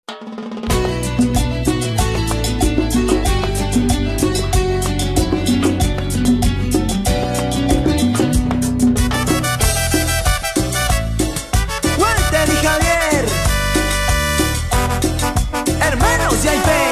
Walter y Javier, hermanos y hay fe.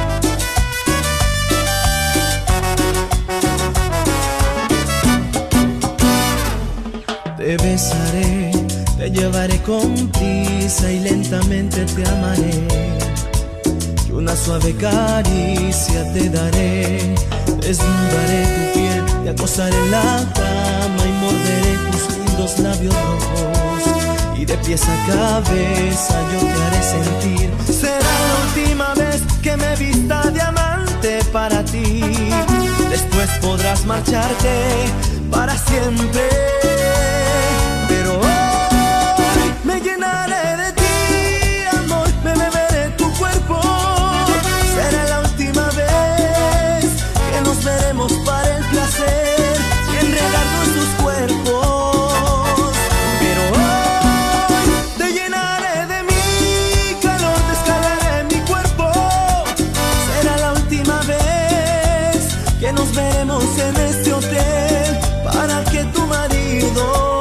Te besaré, te llevaré con prisa y lentamente te amaré. Y una suave caricia te daré, desnudaré tu piel, te acostaré en la cama y morderé tus lindos labios rojos. Y de pies a cabeza yo te haré sentir. Será la última vez que me vista diamante para ti. Después podrás marcharte para siempre. Pero hoy me llenaré de ti, amor, me beberé tu cuerpo. Será la última vez que nos veremos para el placer y enredar nuestros cuerpos. Pero hoy te llenaré de mi calor, descargaré mi cuerpo. Será la última vez que nos veremos en este hotel para que tu marido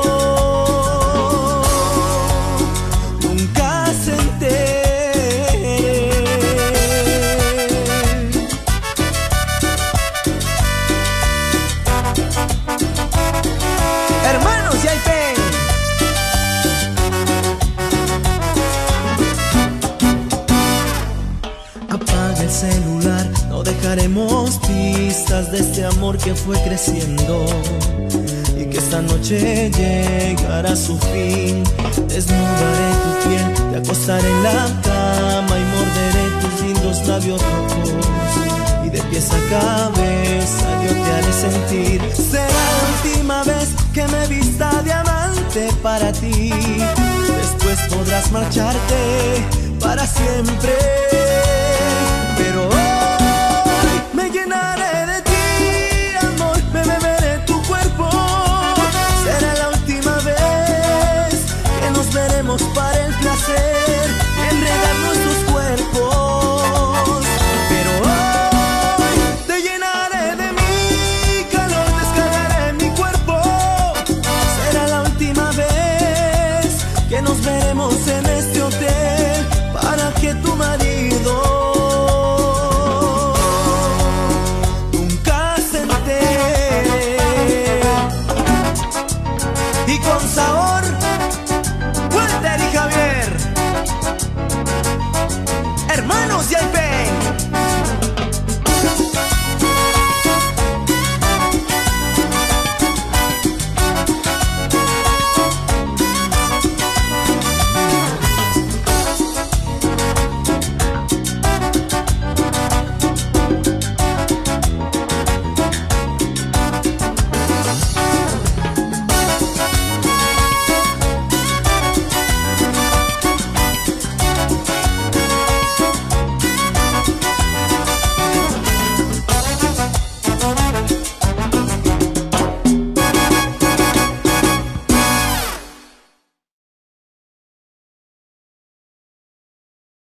celular, no dejaremos pistas de este amor que fue creciendo y que esta noche llegará a su fin. Desnudaré tu piel, te acostaré en la cama y morderé tus lindos labios rojos. Y de pies a cabeza yo te haré sentir. Será la última vez que me vista diamante para ti. Después podrás marcharte para siempre.